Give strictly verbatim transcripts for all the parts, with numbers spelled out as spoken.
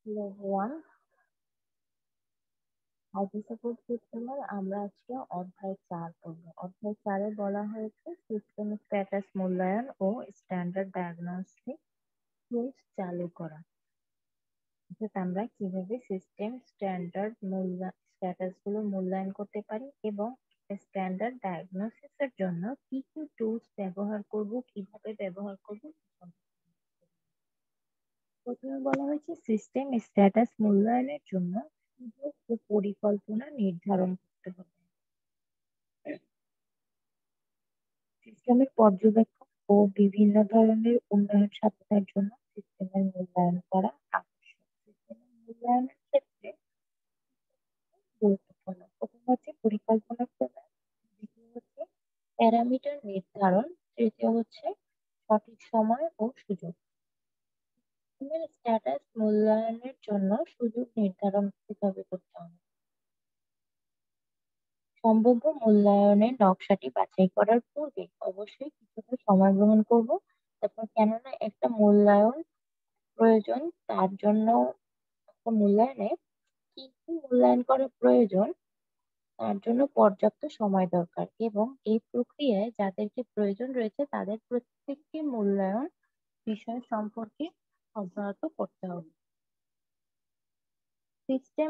Hello everyone, IT support সিস্টেমের আমরা আজকে অধ্যায় চার পড়ব। অধ্যায় চারে বলা হয়েছে সিস্টেম স্ট্যাটাস মূল্যায়ন ও স্ট্যান্ডার্ড ডায়াগনস্টিক টুলস চালু করা। অর্থাৎ আমরা কিভাবে সিস্টেম স্ট্যান্ডার্ড মূল্যা স্ট্যাটাস গুলো মূল্যায়ন করতে পারি এবং স্ট্যান্ডার্ড ডায়াগনোসিস এর জন্য কি কি টুলস ব্যবহার করব, কিভাবে ব্যবহার করব। প্রথমে বলা হয়েছে সিস্টেম স্ট্যাটাস মূল্যায়নের জন্য সুযোগ ও পরিকল্পনা নির্ধারণ করতে হবে। সিস্টেমের পর্যবেক্ষণ ও বিভিন্ন ধরনের উন্নয়ন সাধনের জন্য সিস্টেমের মূল্যায়ন করা আবশ্যক। সিস্টেমের মূল্যায়নের ক্ষেত্রে গুরুত্বপূর্ণ প্রথম হচ্ছে পরিকল্পনা প্রণয়ন, দ্বিতীয় হচ্ছে প্যারামিটার নির্ধারণ, তৃতীয় হচ্ছে সঠিক সময় ও সুযোগ। সিস্টেমের স্ট্যাটাস মূল্যায়নের জন্য সুযোগ নির্ধারণ কিভাবে করতে হবে। সম্ভাব্য মূল্যায়নের নকশাটি বাছাই করার পূর্বে অবশ্যই কিছুটা সময় গ্রহণ করব। তারপর কেননা একটা মূল্যায়ন প্রয়োজন, তার জন্য একটা মূল্যায়নে কি কি মূল্যায়ন করা প্রয়োজন তার জন্য পর্যাপ্ত সময় দরকার এবং এই প্রক্রিয়ায় যাদেরকে প্রয়োজন রয়েছে তাদের প্রত্যেককে মূল্যায়ন বিষয় সম্পর্কে অবগত করতে হবে। সিস্টেম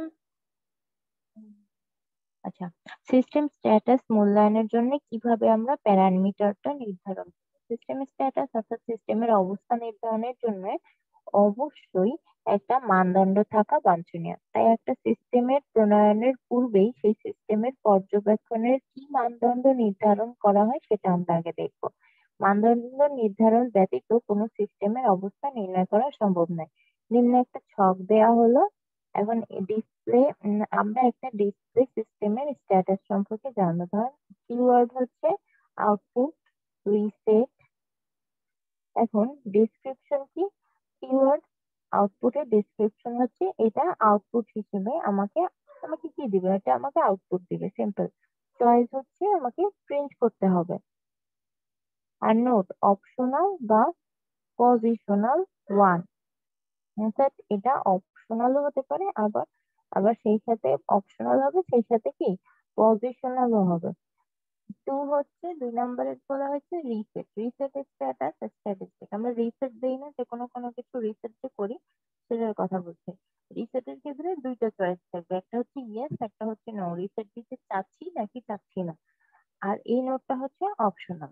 আচ্ছা, সিস্টেম স্ট্যাটাস মূল্যায়নের জন্য কিভাবে আমরা প্যারামিটারটা নির্ধারণ করব। সিস্টেম স্ট্যাটাস অর্থাৎ সিস্টেমের অবস্থা নির্ধারণের জন্য অবশ্যই একটা মানদণ্ড থাকা বাঞ্ছনীয়। তাই একটা সিস্টেমের প্রণয়নের পূর্বেই সেই সিস্টেমের পর্যবেক্ষণের কি মানদণ্ড নির্ধারণ করা হয় সেটা আমরা আগে দেখব। মানদণ্ড নির্ধারণ ব্যতীত কোনো সিস্টেমের অবস্থা নির্ণয় করা সম্ভব নয়। নিম্নে একটা ছক দেয়া হলো। এখন ডিসপ্লে আমরা একটা ডিসপ্লে সিস্টেমের স্ট্যাটাস সম্পর্কে জানবো। ধর কিওয়ার্ড হচ্ছে আউটপুট, রিসেট। এখন ডেসক্রিপশন কি? কিওয়ার্ড আউটপুটের ডেসক্রিপশন হচ্ছে এটা আউটপুট হিসেবে আমাকে আমাকে কি দিবে, এটা আমাকে আউটপুট দিবে, সিম্পল। চয়েস হচ্ছে আমাকে প্রিন্ট করতে হবে। আর নোট অপশনাল বা পজিশনাল ওয়ান, অর্থাৎ এটা অপশনালও হতে পারে, আবার আবার সেই সাথে অপশনাল হবে, সেই সাথে কি পজিশনালও হবে। টু হচ্ছে দুই নম্বরের বলা হয়েছে রিসেট। Reset status statistic. আমরা রিসেট দেই না, যে কোনো কোনো কিছু রিসেট যে করি সেটার কথা বলছি। রিসেটের ক্ষেত্রে দুইটা চয়েস থাকবে, একটা হচ্ছে ইয়েস, একটা হচ্ছে নো। রিসেট দিতে চাচ্ছি নাকি চাচ্ছি না। আর এই নোটটা হচ্ছে অপশনাল।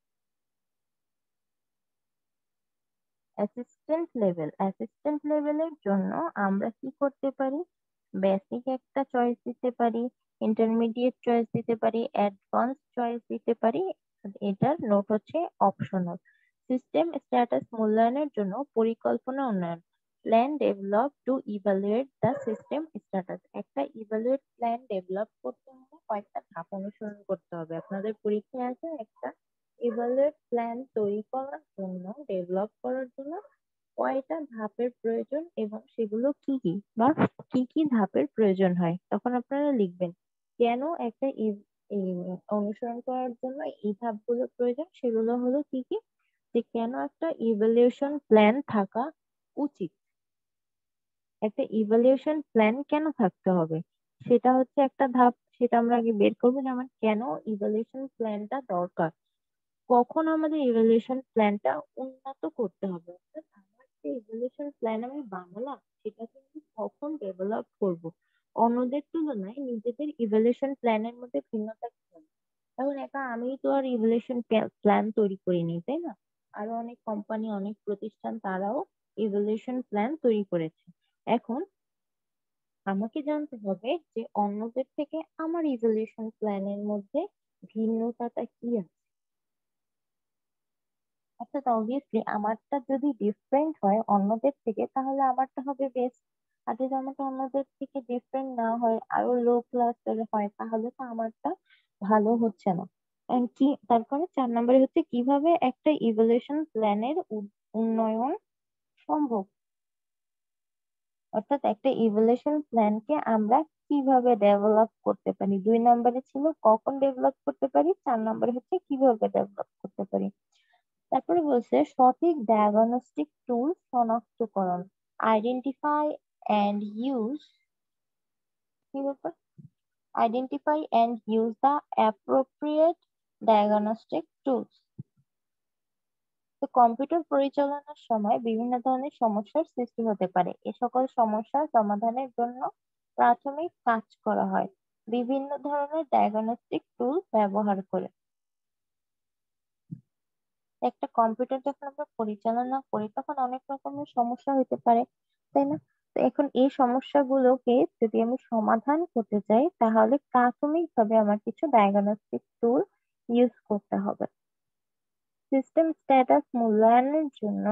অ্যাসিস্ট্যান্ট লেভেল অ্যাসিস্ট্যান্ট লেভেলের জন্য আমরা কি করতে পারি? বেসিক একটা চয়েস দিতে পারি, ইন্টারমিডিয়েট চয়েস দিতে পারি, অ্যাডভান্স চয়েস দিতে পারি। এটার নোট হচ্ছে অপশনাল। সিস্টেম স্ট্যাটাস মূল্যায়নের জন্য পরিকল্পনা উন্নয়ন, plan develop to evaluate the system status. একটা ইভালুয়েট প্ল্যান ডেভেলপ করতে হলে কয়েকটা ধাপ অনুসরণ করতে হবে। আপনাদের পরীক্ষায় আছে একটা ইভালুয়েট প্ল্যান তৈরি করার জন্য, ডেভেলপ করার জন্য কয়টা ধাপের প্রয়োজন এবং সেগুলো কি কি বা কি কি ধাপের প্রয়োজন হয়, তখন আপনারা লিখবেন কেন একটা ইভ- এই অনুসরণ করার জন্য এই ধাপগুলো প্রয়োজন। সেগুলো হলো কি কি, যে কেন একটা ইভ্যালুয়েশন প্ল্যান থাকা উচিত, একটা ইভ্যালুয়েশন প্ল্যান কেন থাকতে হবে সেটা হচ্ছে একটা ধাপ। সেটা আমরা আগে বের করবো যে আমার কেন ইভ্যালুয়েশন প্ল্যানটা দরকার, কখন আমাদের ইভ্যালুয়েশন প্ল্যানটা উন্নত করতে হবে। অর্থাৎ আমার যে ইভ্যালুয়েশন প্ল্যান আমি বানালাম সেটা কিন্তু কখন ডেভেলপ করব। অন্যদের তুলনায় নিজেদের ইভ্যালুয়েশন প্ল্যানের মধ্যে ভিন্নতা কি হবে? এখন একা আমি তো আর ইভ্যালুয়েশন প্ল্যান তৈরি করিনি, তাই না? আরো অনেক কোম্পানি, অনেক প্রতিষ্ঠান তারাও ইভ্যালুয়েশন প্ল্যান তৈরি করেছে। এখন আমাকে জানতে হবে যে অন্যদের থেকে আমার ইভ্যালুয়েশন প্ল্যানের মধ্যে ভিন্নতাটা কি আছে। অর্থাৎ অবভিয়াসলি আমারটা যদি ডিফারেন্ট হয় অন্যদের থেকে তাহলে আমারটা হবে বেস্ট। আর যদি আমারটা অন্যদের থেকে ডিফারেন্ট না হয়, আরো লো ক্লাসের হয়, তাহলে তো আমারটা ভালো হচ্ছে না। And কি তারপরে চার নম্বরে হচ্ছে কিভাবে একটা ইভ্যালুয়েশন প্ল্যানের উন্নয়ন সম্ভব। অর্থাৎ একটা ইভ্যালুয়েশন প্ল্যানকে আমরা কিভাবে ডেভেলপ করতে পারি। দুই নম্বরে ছিল কখন ডেভেলপ করতে পারি, চার নম্বরে হচ্ছে কিভাবে ডেভেলপ করতে পারি। তারপরে বলছে সঠিক ডায়াগনস্টিক টুল শনাক্তকরণ, আইডেন্টিফাই and use কি ব্যাপার identify and use the appropriate diagnostic tools. তো কম্পিউটার পরিচালনার সময় বিভিন্ন ধরনের সমস্যার সৃষ্টি হতে পারে। এ সকল সমস্যার সমাধানের জন্য প্রাথমিক কাজ করা হয় বিভিন্ন ধরনের ডায়াগনস্টিক টুল ব্যবহার করে। একটা কম্পিউটার যখন আমরা পরিচালনা করি তখন অনেক রকমের সমস্যা হতে পারে, তাই না? তো এখন এই সমস্যাগুলোকে যদি আমি সমাধান করতে চাই তাহলে প্রাথমিকভাবে আমার কিছু ডায়াগনস্টিক টুল ইউজ করতে হবে। সিস্টেম স্ট্যাটাস মূল্যায়নের জন্য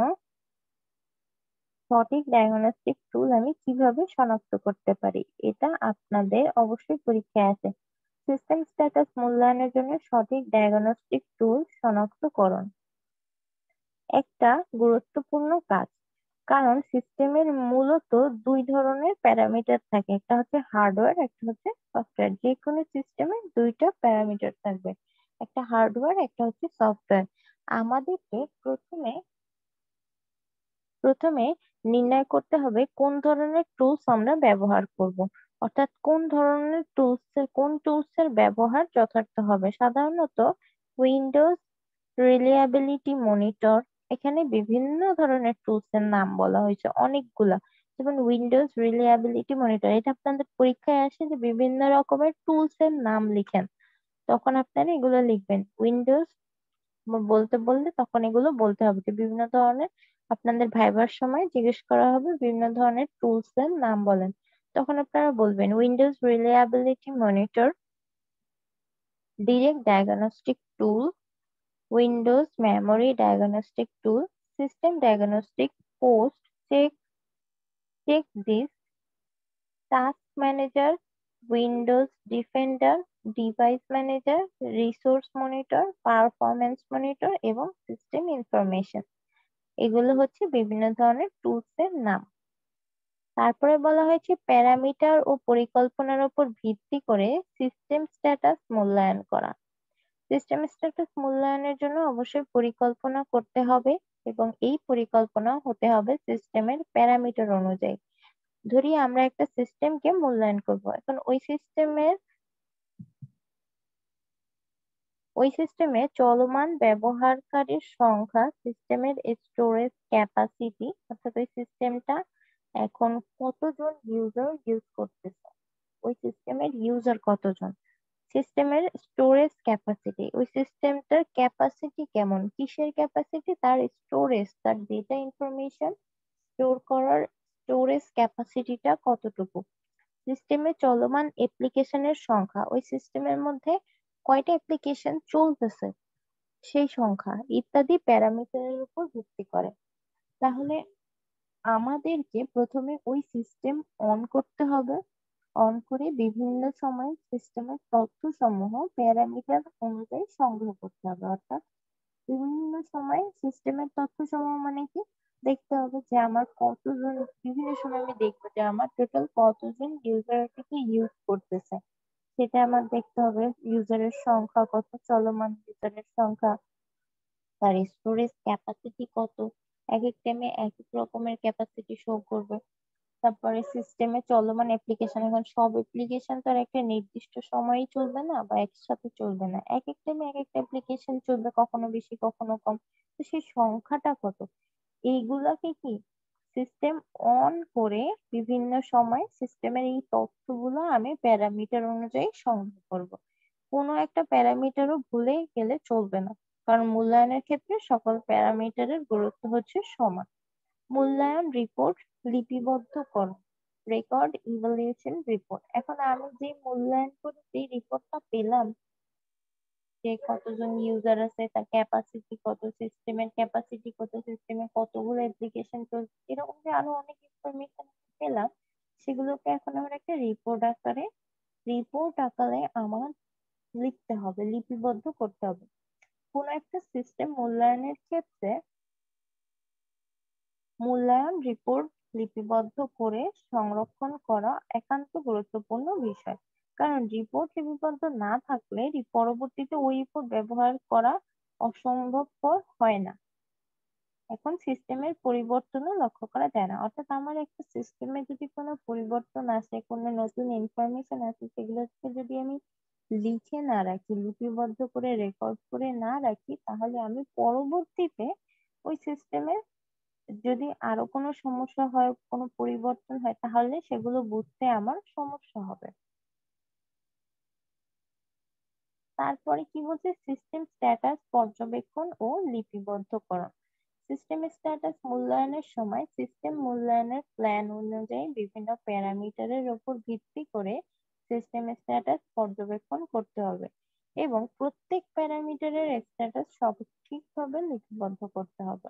সঠিক ডায়াগনস্টিক টুল আমি কিভাবে শনাক্ত করতে পারি, এটা আপনাদের অবশ্যই পরীক্ষায় আছে। সিস্টেম স্ট্যাটাস মূল্যায়নের জন্য সঠিক ডায়াগনস্টিক টুল শনাক্তকরণ একটা গুরুত্বপূর্ণ কাজ, কারণ সিস্টেমের মূলত দুই ধরনের প্যারামিটার থাকে, একটা হচ্ছে হার্ডওয়্যার, একটা হচ্ছে সফটওয়্যার। যে কোনো সিস্টেমে দুইটা প্যারামিটার থাকবে, একটা হার্ডওয়্যার, একটা হচ্ছে সফটওয়্যার। আমাদেরকে প্রথমে প্রথমে নির্ণয় করতে হবে কোন ধরনের টুলস আমরা ব্যবহার করব, অর্থাৎ কোন ধরনের টুলস কোন টুলস এর ব্যবহার যথার্থ হবে। সাধারণত উইন্ডোজ রিলায়েবিলিটি মনিটর, এখানে বিভিন্ন ধরনের টুলস এর নাম বলা হয়েছে অনেকগুলা, যেমন উইন্ডোজ রিলায়েবিলিটি মনিটর। এটা আপনাদের পরীক্ষায় আসে যে বিভিন্ন রকমের টুলস এর নাম লিখেন, তখন আপনারা এগুলো লিখবেন। উইন্ডোজ বলতে বললে তখন এগুলো বলতে হবে যে বিভিন্ন ধরনের, আপনাদের ভাইবার সময় জিজ্ঞেস করা হবে বিভিন্ন ধরনের টুলস এর নাম বলেন, তখন আপনারা বলবেন Windows reliability monitor, direct diagnostic tool, Windows memory diagnostic tool, system diagnostic post, check check this, task manager, Windows Defender, device manager, resource monitor, performance monitor এবং সিস্টেম ইনফরমেশন। এগুলো হচ্ছে বিভিন্ন ধরনের টুলস এর নাম। তারপরে বলা হয়েছে প্যারামিটার ও পরিকল্পনার উপর ভিত্তি করে সিস্টেম স্ট্যাটাস মূল্যায়ন করা। সিস্টেম স্ট্যাটাস মূল্যায়নের জন্য অবশ্যই পরিকল্পনা করতে হবে এবং এই পরিকল্পনা হতে হবে সিস্টেমের প্যারামিটার অনুযায়ী। ধরি আমরা একটা সিস্টেমকে মূল্যায়ন করব, এখন ওই সিস্টেমের ওই সিস্টেমে চলমান ব্যবহারকারীর সংখ্যা, সিস্টেমের স্টোরেজ ক্যাপাসিটি, অর্থাৎ ওই সিস্টেমটা এখন কতজন ইউজার ইউজ করতেছে, ওই সিস্টেমের ইউজার কতজন, সিস্টেমের স্টোরেজ ক্যাপাসিটি, ওই সিস্টেমটার ক্যাপাসিটি কেমন, কিসের ক্যাপাসিটি, তার স্টোরেজ, তার ডেটা ইনফরমেশন স্টোর করার স্টোরেজ ক্যাপাসিটিটা কতটুকু, সিস্টেমে চলমান অ্যাপ্লিকেশনের সংখ্যা, ওই সিস্টেমের মধ্যে কয়টা অ্যাপ্লিকেশন চলতেছে সেই সংখ্যা ইত্যাদি প্যারামিটারের উপর ভিত্তি করে। তাহলে আমাদেরকে প্রথমে ওই সিস্টেম অন করতে হবে, অন করে বিভিন্ন সময় সিস্টেমের তথ্য সমূহ প্যারামিটার অনুযায়ী সংগ্রহ করতে হবে। অর্থাৎ বিভিন্ন সময় সিস্টেমের তথ্য সমূহ মানে কি, দেখতে হবে যে আমার কতজন, বিভিন্ন সময় আমি দেখবো যে আমার টোটাল কতজন ইউজার এটাকে ইউজ করতেছে, সেটা আমার দেখতে হবে। ইউজারের সংখ্যা কত, চলমান ইউজারের সংখ্যা, তার স্টোরেজ ক্যাপাসিটি কত, এক এক টাইমে এক এক রকমের ক্যাপাসিটি শো করবে। তারপরে সিস্টেমে চলমান অ্যাপ্লিকেশন, এখন সব অ্যাপ্লিকেশন তো আর একটা নির্দিষ্ট সময়েই চলবে না বা একসাথে চলবে না, এক এক টাইমে এক একটা অ্যাপ্লিকেশন চলবে, কখনো বেশি কখনো কম, তো সেই সংখ্যাটা কত, এইগুলাকে কি সিস্টেম অন করে বিভিন্ন সময় সিস্টেমের এই তথ্যগুলো আমি প্যারামিটার অনুযায়ী সংগ্রহ করব। কোনো একটা প্যারামিটারও ভুলে গেলে চলবে না, কারণ মূল্যায়নের ক্ষেত্রে সকল প্যারামিটারের গুরুত্ব হচ্ছে সমান। মূল্যায়ন রিপোর্ট লিপিবদ্ধ করো, রেকর্ড ইভালুয়েশন রিপোর্ট। এখন আমি যে মূল্যায়ন করে যে রিপোর্টটা পেলাম, যে কতজন ইউজার আছে, তার ক্যাপাসিটি কত, সিস্টেমের ক্যাপাসিটি কত, সিস্টেমে কতগুলো অ্যাপ্লিকেশন চলছে, এরকম যে আরো অনেক ইনফরমেশন পেলাম, সেগুলোকে এখন আমার একটা রিপোর্ট আকারে রিপোর্ট আকারে আমার লিখতে হবে, লিপিবদ্ধ করতে হবে। কোন একটা সিস্টেম মূল্যায়নের ক্ষেত্রে মূল্যায়ন রিপোর্ট লিপিবদ্ধ করে সংরক্ষণ করা একান্ত গুরুত্বপূর্ণ বিষয়, কারণ রিপোর্ট লিপিবদ্ধ না থাকলে পরবর্তীতে ওই রিপোর্ট ব্যবহার করা অসম্ভবপর হয় না। এখন সিস্টেমের পরিবর্তনও লক্ষ্য করা যায় না। অর্থাৎ আমার একটা সিস্টেমে যদি কোনো পরিবর্তন আসে, কোনো নতুন ইনফরমেশন আসে, সেগুলোকে যদি আমি লিখে না রাখি, লিপিবদ্ধ করে রেকর্ড করে না রাখি, তাহলে আমি পরবর্তীতে ওই সিস্টেমের যদি আরো কোনো সমস্যা হয়, কোনো পরিবর্তন হয়, তাহলে সেগুলো বুঝতে আমার সমস্যা হবে। তারপরে কি বলছে, সিস্টেম স্ট্যাটাস পর্যবেক্ষণ ও লিপিবদ্ধকরণ। সিস্টেম স্ট্যাটাস মূল্যায়নের সময় সিস্টেম মূল্যায়নের প্ল্যান অনুযায়ী বিভিন্ন প্যারামিটারের উপর ভিত্তি করে সিস্টেম স্ট্যাটাস পর্যবেক্ষণ করতে হবে এবং প্রত্যেক প্যারামিটারের স্ট্যাটাস সঠিকভাবে লিপিবদ্ধ করতে হবে।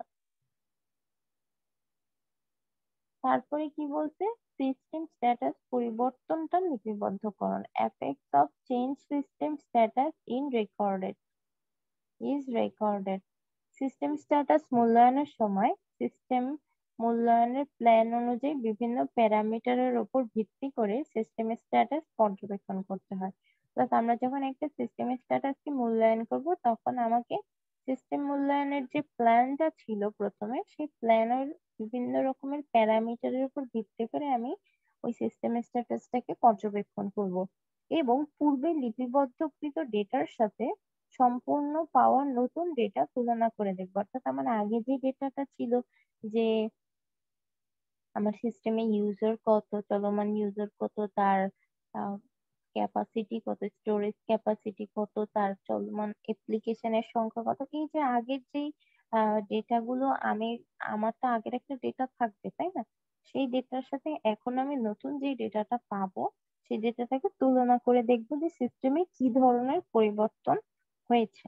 তারপরে কি বলছে, সিস্টেম স্ট্যাটাস পরিবর্তনটা লিপিবদ্ধকরণ। Effects of change system status in recorded is recorded. System status মূল্যায়নের সময় সিস্টেম মূল্যায়নের প্ল্যান অনুযায়ী বিভিন্ন প্যারামিটারের উপর ভিত্তি করে সিস্টেম স্ট্যাটাস পর্যবেক্ষণ করতে হয়। অর্থাৎ আমরা যখন একটা সিস্টেম স্ট্যাটাসকে মূল্যায়ন করব, তখন আমাকে সিস্টেম মূল্যায়নের যে প্ল্যানটা ছিল প্রথমে, সেই প্ল্যানের বিভিন্ন রকমের প্যারামিটারের উপর ভিত্তি করে আমি ওই সিস্টেম স্ট্যাটাসটাকে পর্যবেক্ষণ করব এবং পূর্বে লিপিবদ্ধকৃত ডেটার সাথে সম্পূর্ণ পাওয়া নতুন ডেটা তুলনা করে দেখবো। অর্থাৎ আমার আগে যে ডেটাটা ছিল, যে আমার সিস্টেমে ইউজার কত, চলমান ইউজার কত, তার ক্যাপাসিটি কত, স্টোরেজ ক্যাপাসিটি কত, তার চলমান অ্যাপ্লিকেশনের সংখ্যা কত, এই যে আগের যে ডেটা গুলো আমি, আমার তো আগের একটা ডেটা থাকবে তাই না, সেই ডেটার সাথে এখন আমি নতুন যে ডেটাটা পাবো, সেই ডেটাটাকে তুলনা করে দেখবো যে সিস্টেমে কি ধরনের পরিবর্তন হয়েছে।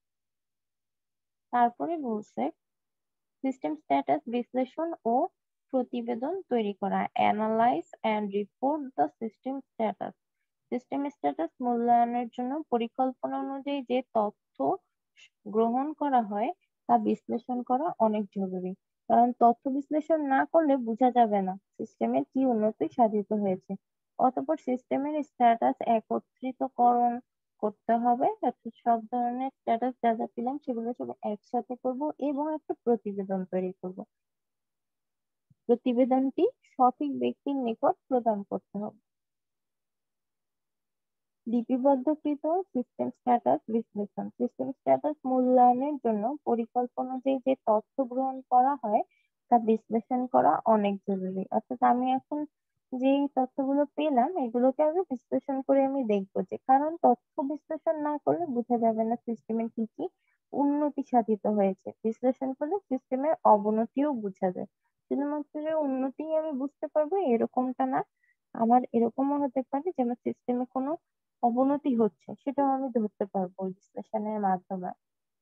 তারপরে বলছে সিস্টেম স্ট্যাটাস বিশ্লেষণ ও প্রতিবেদন তৈরি করা। Analyse and report the system status. System status মূল্যায়নের জন্য পরিকল্পনা অনুযায়ী যে তথ্য গ্রহণ করা হয় তা বিশ্লেষণ করা অনেক জরুরি। কারণ তথ্য বিশ্লেষণ না করলে বোঝা যাবে না সিস্টেমের কি উন্নতি সাধিত হয়েছে। অতঃপর সিস্টেমের স্ট্যাটাস একত্রিতকরণ করতে হবে, অর্থাৎ সব ধরনের স্ট্যাটাস যা যা পেলাম সেগুলো সব একসাথে করব এবং একটা প্রতিবেদন তৈরি করব। প্রতিবেদনটি সঠিক ব্যক্তির নিকট প্রদান করতে হবে। লিপিবদ্ধকৃত সিস্টেম স্ট্যাটাস বিশ্লেষণ। সিস্টেম স্ট্যাটাস মূল্যায়নের জন্য পরিকল্পনা অনুযায়ী যে তথ্য গ্রহণ করা হয় তা বিশ্লেষণ করা অনেক জরুরি। অর্থাৎ আমি এখন যে তথ্যগুলো পেলাম, এগুলোকে আগে বিশ্লেষণ করে আমি দেখবো, যে কারণ তথ্য বিশ্লেষণ না করলে বোঝা যাবে না সিস্টেমের কি কি উন্নতি সাধিত হয়েছে। বিশ্লেষণ করলে সিস্টেমের অবনতিও বোঝা যায়। শুধুমাত্র যে উন্নতি আমি বুঝতে পারবো এরকমটা না, আমার এরকমও হতে পারে যে আমার সিস্টেমে কোনো অবনতি হচ্ছে, সেটাও আমি ধরতে পারবো ওই বিশ্লেষণের মাধ্যমে।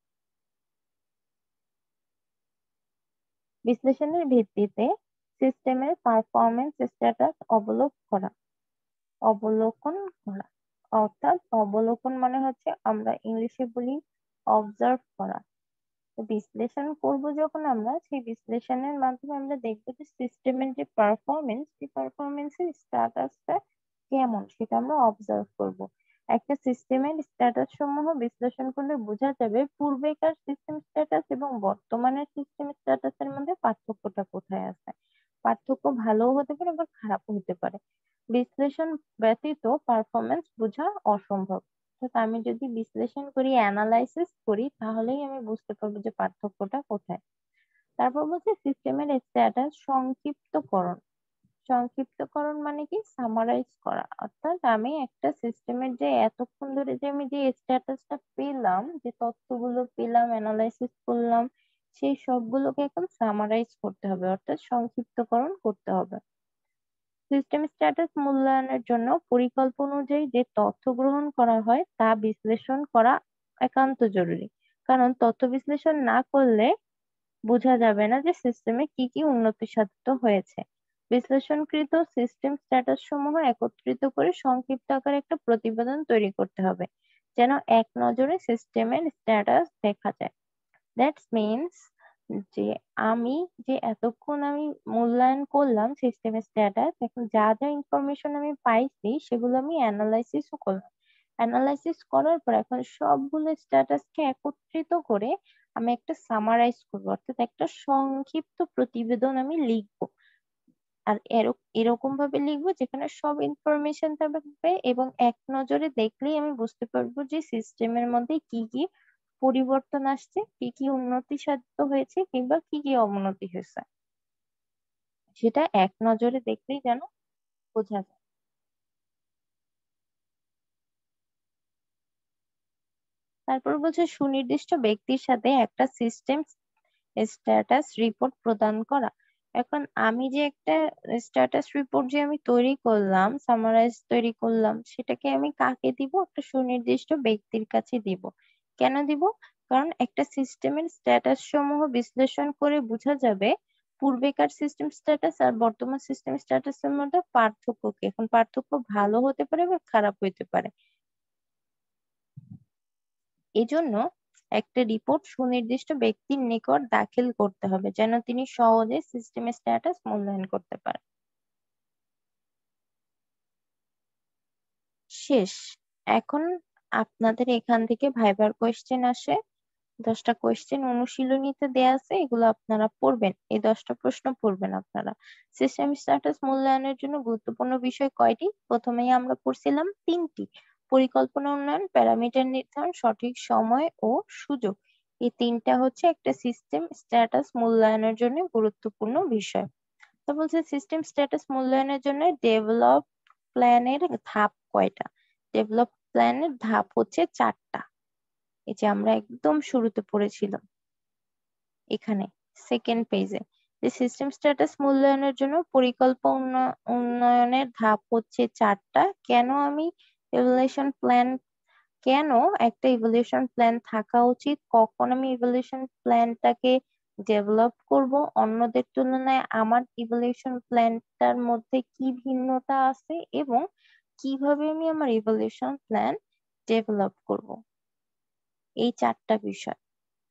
বিশ্লেষণের ভিত্তিতে সিস্টেমের পারফরমেন্স স্ট্যাটাস অবলোক করা অবলোকন করা। অর্থাৎ অবলোকন মানে হচ্ছে আমরা ইংলিশে বলি অবজার্ভ করা। তো বিশ্লেষণ করব যখন আমরা, সেই বিশ্লেষণের মাধ্যমে আমরা দেখবো যে সিস্টেমের যে পারফরমেন্স, সেই পারফরমেন্সের স্ট্যাটাসটা কেমন সেটা আমরা অবজার্ভ করব। একটা সিস্টেমের স্ট্যাটাস সমূহ বিশ্লেষণ করলে বোঝা যাবে পূর্বেকার সিস্টেম স্ট্যাটাস এবং বর্তমানের সিস্টেম স্ট্যাটাসের মধ্যে পার্থক্যটা কোথায় আছে। পার্থক্য ভালোও হতে পারে আবার খারাপও হতে পারে। বিশ্লেষণ ব্যতীত পারফরমেন্স বোঝা অসম্ভব। অর্থাৎ আমি যদি বিশ্লেষণ করি, অ্যানালাইসিস করি, তাহলেই আমি বুঝতে পারবো যে পার্থক্যটা কোথায়। তারপর বলছে সিস্টেমের স্ট্যাটাস সংক্ষিপ্তকরণ। সংক্ষিপ্তকরণ মানে কি, সামারাইজ করা। অর্থাৎ আমি একটা সিস্টেমের যে এতক্ষণ ধরে যে আমি যে স্ট্যাটাসটা পেলাম, যে তথ্যগুলো পেলাম, অ্যানালাইসিস করলাম, সেই সবগুলোকে এখন সামারাইজ করতে হবে, অর্থাৎ সংক্ষিপ্তকরণ করতে হবে। সিস্টেম স্ট্যাটাস মূল্যায়নের জন্য পরিকল্পনা অনুযায়ী যে তথ্য গ্রহণ করা হয় তা বিশ্লেষণ করা একান্ত জরুরি। কারণ তথ্য বিশ্লেষণ না করলে বোঝা যাবে না যে সিস্টেমে কি কি উন্নতি সাধিত হয়েছে। বিশ্লেষণকৃত সিস্টেম স্ট্যাটাস সমূহ একত্রিত করে সংক্ষিপ্ত আকারে একটা প্রতিবেদন তৈরি করতে হবে, যেন এক নজরে সিস্টেমের স্ট্যাটাস দেখা যায়। দ্যাটস মিনস যে আমি যে এতক্ষণ আমি মূল্যায়ন করলাম সিস্টেমের স্ট্যাটাস, এখন যা যা ইনফরমেশন আমি পাইছি সেগুলো আমি অ্যানালাইসিসও করলাম। অ্যানালাইসিস করার পর এখন সবগুলো স্ট্যাটাসকে একত্রিত করে আমি একটা সামারাইজ করবো, অর্থাৎ একটা সংক্ষিপ্ত প্রতিবেদন আমি লিখবো। আর এরক- এরকম ভাবে লিখবো যেখানে সব ইনফরমেশন থাকবে এবং এক নজরে দেখলেই আমি বুঝতে পারবো যে সিস্টেমের মধ্যে কি কি পরিবর্তন আসছে, কি কি উন্নতি সাধিত হয়েছে কিংবা কি কি অবনতি হয়েছে, সেটা এক নজরে দেখলেই যেন বোঝা যায়। তারপর বলছে সুনির্দিষ্ট ব্যক্তির সাথে একটা সিস্টেম স্ট্যাটাস রিপোর্ট প্রদান করা। এখন আমি যে একটা স্ট্যাটাস রিপোর্ট যে আমি তৈরি করলাম, সামারাইজ তৈরি করলাম, সেটাকে আমি কাকে দিব? একটা সুনির্দিষ্ট ব্যক্তির কাছে দিব। কেন দিব? কারণ একটা সিস্টেমের স্ট্যাটাস সমূহ বিশ্লেষণ করে বোঝা যাবে পূর্বেকার সিস্টেম স্ট্যাটাস আর বর্তমান সিস্টেম স্ট্যাটাসের মধ্যে পার্থক্য কি। এখন পার্থক্য ভালো হতে পারে বা খারাপ হতে পারে। এজন্য একটা রিপোর্ট সুনির্দিষ্ট ব্যক্তির নিকট দাখিল করতে হবে যেন তিনি সহজে সিস্টেমের স্ট্যাটাস মূল্যায়ন করতে পারেন। শেষ। এখন আপনাদের এখান থেকে ভাইবার কোয়েশ্চেন আসে। দশটা কোয়েশ্চেন অনুশীলনীতে দেয়া আছে, এগুলো আপনারা পড়বেন। এই দশটা প্রশ্ন পড়বেন আপনারা। সিস্টেম স্ট্যাটাস মূল্যায়নের জন্য গুরুত্বপূর্ণ বিষয় কয়টি? প্রথমেই আমরা পড়ছিলাম তিনটি: পরিকল্পনা উন্নয়ন, প্যারামিটার নির্ধারণ, সঠিক সময় ও সুযোগ। এই তিনটা হচ্ছে একটা সিস্টেম স্ট্যাটাস মূল্যায়নের জন্য গুরুত্বপূর্ণ বিষয়। তো বলছে সিস্টেম স্ট্যাটাস মূল্যায়নের জন্য ডেভেলপ প্ল্যানের ধাপ কয়টা? ডেভেলপ প্ল্যানের ধাপ হচ্ছে চারটা। এই যে আমরা একদম শুরুতে পড়েছিলাম এখানে সেকেন্ড পেজে, যে সিস্টেম স্ট্যাটাস মূল্যায়নের জন্য পরিকল্পনা উন্নয়নের ধাপ হচ্ছে চারটা। কেন আমি ইভ্যালুয়েশন প্ল্যান কেন একটা ইভ্যালুয়েশন প্ল্যান থাকা উচিত, কখন আমি ইভ্যালুয়েশন প্ল্যানটাকে ডেভেলপ করব, অন্যদের তুলনায় আমার ইভ্যালুয়েশন প্ল্যানটার মধ্যে কি ভিন্নতা আছে এবং কিভাবে আমি আমার ইভ্যালুয়েশন প্ল্যান ডেভেলপ করব। এই চারটা বিষয়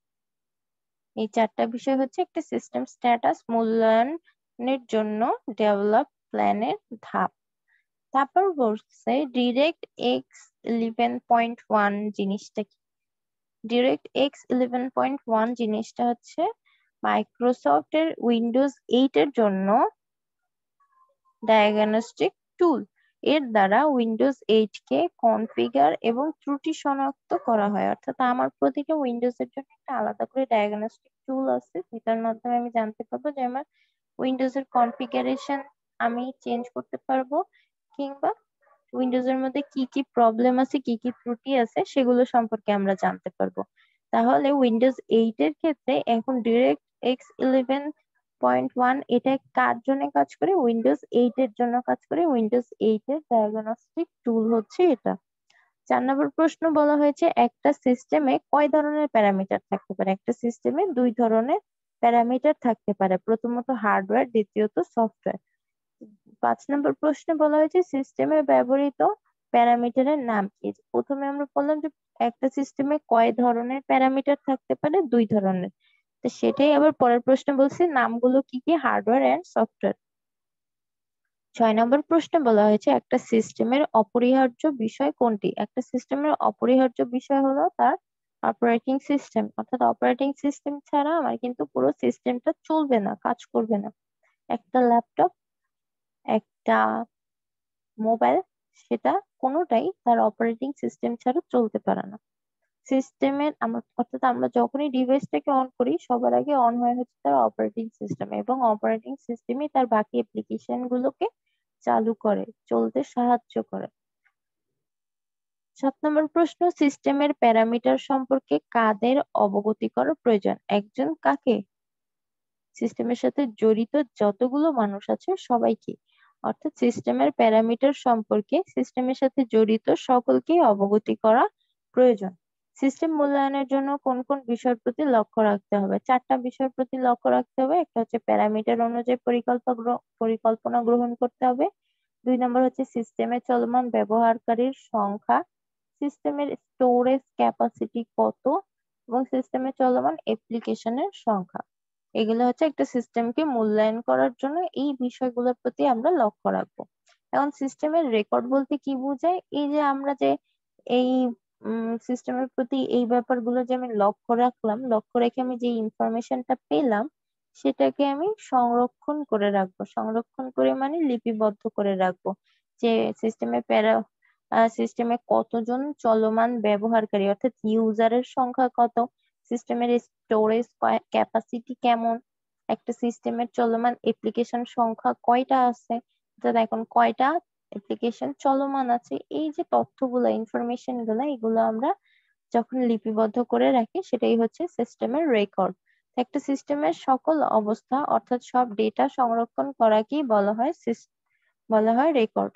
এই চারটা বিষয় হচ্ছে একটা সিস্টেম স্ট্যাটাস মূল্যায়নের জন্য ডেভেলপ প্ল্যানের ধাপ। তারপর বলছে DirectX eleven point one জিনিসটা কি? DirectX eleven point one জিনিসটা হচ্ছে মাইক্রোসফট এর উইন্ডোজ এইট এর জন্য ডায়াগনস্টিক টুল। এর দ্বারা উইন্ডোজ এইট কে কনফিগার এবং ত্রুটি শনাক্ত করা হয়। অর্থাৎ আমার প্রতিটা উইন্ডোজ এর জন্য একটা আলাদা করে ডায়াগনস্টিক টুল আছে, যেটার মাধ্যমে আমি জানতে পারবো যে আমার উইন্ডোজ এর কনফিগারেশন আমি চেঞ্জ করতে পারবো, কিংবা উইন্ডোজ এর মধ্যে কি কি প্রবলেম আছে, কি কি ত্রুটি আছে, সেগুলো সম্পর্কে আমরা জানতে পারবো। তাহলে উইন্ডোজ এইট এর ক্ষেত্রে এখন DirectX eleven point one এটা কার জন্য কাজ করে? উইন্ডোজ এইট এর জন্য কাজ করে। উইন্ডোজ এইট এর ডায়াগনস্টিক টুল হচ্ছে এটা। চার নম্বর প্রশ্ন বলা হয়েছে একটা সিস্টেমে কয় ধরনের প্যারামিটার থাকতে পারে? একটা সিস্টেমে দুই ধরনের প্যারামিটার থাকতে পারে, প্রথমত হার্ডওয়্যার, দ্বিতীয়ত সফটওয়্যার। পাঁচ নম্বর প্রশ্নে বলা হয়েছে সিস্টেমে ব্যবহৃত প্যারামিটারের নাম কি? প্রথমে আমরা বললাম যে একটা সিস্টেমে কয় ধরনের প্যারামিটার থাকতে পারে? দুই ধরনের। তো সেটাই আবার পরের প্রশ্নে বলছে নামগুলো কি কি? Hardware and software. ছয় নম্বর প্রশ্নে বলা হয়েছে একটা সিস্টেমের অপরিহার্য বিষয় কোনটি? একটা সিস্টেমের অপরিহার্য বিষয় হলো তার অপারেটিং সিস্টেম। অর্থাৎ অপারেটিং সিস্টেম ছাড়া আমার কিন্তু পুরো সিস্টেমটা চলবে না, কাজ করবে না। একটা ল্যাপটপ, একটা মোবাইল, সেটা কোনোটাই তার অপারেটিং সিস্টেম ছাড়া চলতে পারে না। সিস্টেমের আমরা অর্থাৎ আমরা যখনই ডিভাইসটাকে অন করি সবার আগে অন হয়ে হচ্ছে তার অপারেটিং সিস্টেম, এবং অপারেটিং সিস্টেমই তার বাকি অ্যাপ্লিকেশন গুলোকে চালু করে, চলতে সাহায্য করে। সাত নম্বর প্রশ্ন সিস্টেমের প্যারামিটার সম্পর্কে কাদের অবগতি করা প্রয়োজন? একজন কাকে? সিস্টেমের সাথে জড়িত যতগুলো মানুষ আছে সবাইকে। অর্থাৎ সিস্টেমের প্যারামিটার সম্পর্কে সিস্টেমের সাথে জড়িত সকলকে অবগতি করা প্রয়োজন। সিস্টেম মূল্যায়নের জন্য কোন কোন বিষয়ের প্রতি লক্ষ্য রাখতে হবে? চারটা বিষয়ের প্রতি লক্ষ্য রাখতে হবে। একটা হচ্ছে প্যারামিটার অনুযায়ী পরিকল্পনা পরিকল্পনা গ্রহণ করতে হবে। দুই নম্বর হচ্ছে সিস্টেমে চলমান ব্যবহারকারীর সংখ্যা, সিস্টেমের স্টোরেজ ক্যাপাসিটি কত, এবং সিস্টেমে চলমান অ্যাপ্লিকেশনের সংখ্যা। এগুলো হচ্ছে একটা সিস্টেমকে মূল্যায়ন করার জন্য এই বিষয়গুলোর প্রতি আমরা লক্ষ্য রাখবো। এখন সিস্টেমের রেকর্ড বলতে কি বোঝায়? এই যে আমরা যে এই সিস্টেমের প্রতি এই ব্যাপারগুলো যে আমি লক্ষ্য রাখলাম, লক্ষ্য রেখে আমি যে ইনফরমেশনটা পেলাম সেটাকে আমি সংরক্ষণ করে রাখবো। সংরক্ষণ করে মানে লিপিবদ্ধ করে রাখবো যে সিস্টেমে প্যারা সিস্টেমে কতজন চলমান ব্যবহারকারী অর্থাৎ ইউজারের সংখ্যা কত, সিস্টেমের স্টোরেজ ক্যাপাসিটি কেমন, একটা সিস্টেমের চলমান অ্যাপ্লিকেশন সংখ্যা কয়টা আছে, অর্থাৎ এখন কয়টা অ্যাপ্লিকেশন চলমান আছে। এই যে তথ্যগুলো ইনফরমেশন গুলা এগুলো আমরা যখন লিপিবদ্ধ করে রাখি সেটাই হচ্ছে সিস্টেমের রেকর্ড। একটা সিস্টেমের সকল অবস্থা অর্থাৎ সব ডেটা সংরক্ষণ করাকেই বলা হয় সিস- বলা হয় রেকর্ড।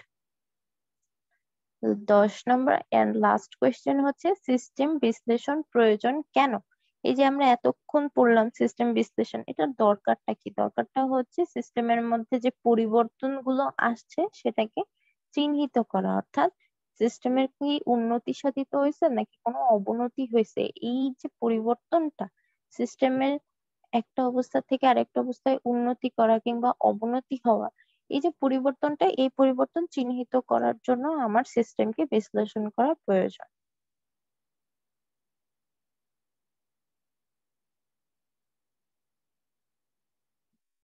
দশ নম্বর এন্ড লাস্ট কোয়েশ্চেন হচ্ছে সিস্টেম বিশ্লেষণ প্রয়োজন কেন? এই যে আমরা এতক্ষণ পড়লাম সিস্টেম বিশ্লেষণ, এটার দরকারটা কি? দরকারটা হচ্ছে সিস্টেমের মধ্যে যে পরিবর্তন গুলো আসছে সেটাকে চিহ্নিত করা, অর্থাৎ সিস্টেমের কি উন্নতি সাধিত হয়েছে নাকি কোনো অবনতি হয়েছে, এই যে পরিবর্তনটা সিস্টেমের একটা অবস্থা থেকে আরেকটা অবস্থায় উন্নতি করা কিংবা অবনতি হওয়া, এই যে পরিবর্তনটা এই পরিবর্তন চিহ্নিত করার জন্য আমার সিস্টেমকে বিশ্লেষণ করা প্রয়োজন।